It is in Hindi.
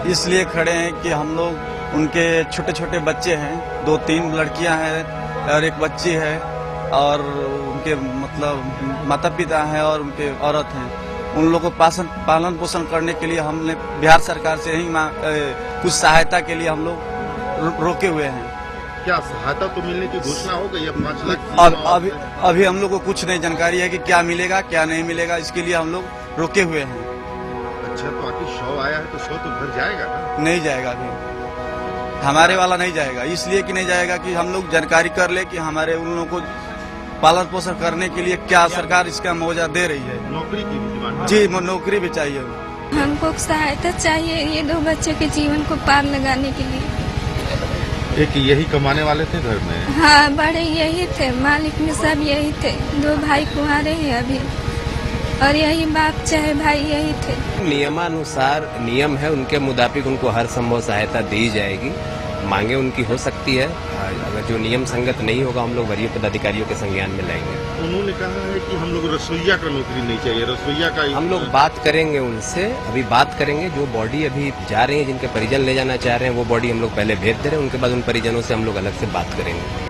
इसलिए खड़े हैं कि हम लोग उनके छोटे छोटे बच्चे हैं, 2-3 लड़कियां हैं और एक बच्ची है, और उनके मतलब माता पिता हैं और उनके औरत हैं। उन लोगों को पालन पोषण करने के लिए हमने बिहार सरकार से ही कुछ सहायता के लिए हम लोग रोके हुए हैं। क्या सहायता तो मिलने की घोषणा हो गई है 5 लाख? अभी हम लोग को कुछ नहीं जानकारी है कि क्या मिलेगा क्या नहीं मिलेगा, इसके लिए हम लोग रोके हुए हैं। अच्छा, तो आखिर 100 आया है तो 100 तो घर जाएगा ना? नहीं जाएगा, अभी हमारे वाला नहीं जाएगा। इसलिए कि नहीं जाएगा कि हम लोग जानकारी कर ले कि हमारे उन लोगों को पालन पोषण करने के लिए क्या सरकार इसका मुआवजा दे रही है। नौकरी की भी डिमांड? जी, नौकरी भी चाहिए। हमको सहायता चाहिए ये 2 बच्चों के जीवन को पार लगाने के लिए। एक यही कमाने वाले थे घर में? हाँ, बड़े यही थे, मालिक में सब यही थे। 2 भाई कुंवारे हैं अभी, और यही बाप चाहे भाई यही थे। नियमानुसार नियम है, उनके मुताबिक उनको हर संभव सहायता दी जाएगी। मांगे उनकी हो सकती है, अगर जो नियम संगत नहीं होगा हम लोग वरीय पदाधिकारियों के संज्ञान में लाएंगे। उन्होंने कहा है कि हम लोग रसोईया का नौकरी नहीं चाहिए, रसोईया का हम लोग बात करेंगे उनसे, अभी बात करेंगे। जो बॉडी अभी जा रहे हैं, जिनके परिजन ले जाना चाह रहे हैं, वो बॉडी हम लोग पहले भेज दे रहे हैं, उनके बाद उन परिजनों से हम लोग अलग से बात करेंगे।